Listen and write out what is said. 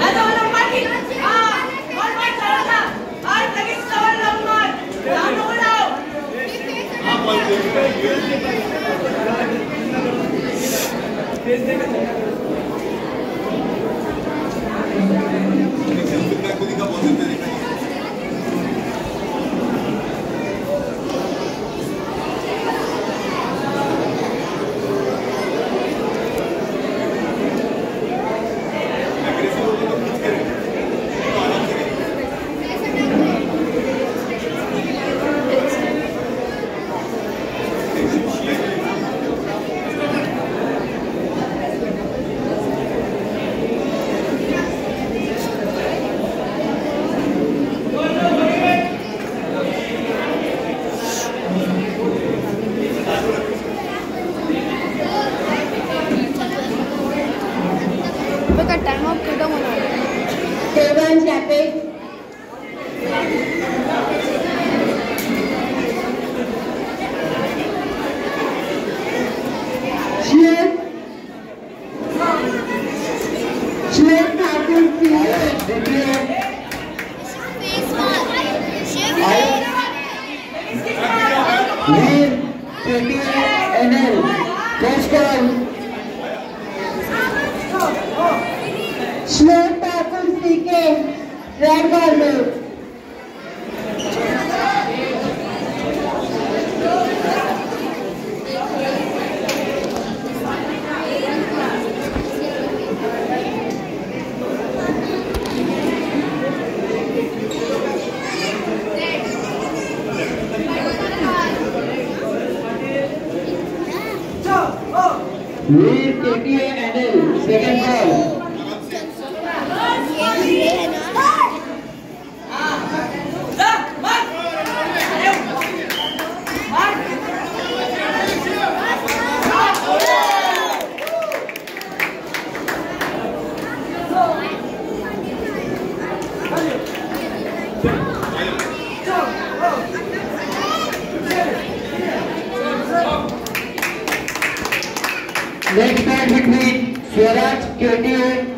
Time of freedom on Devan Chapek. Shwet Thakur Veer NL. First call. Shwet Thakur CK. Red corner. Veer KTA NL. Second call. Next match between Swaraj KTA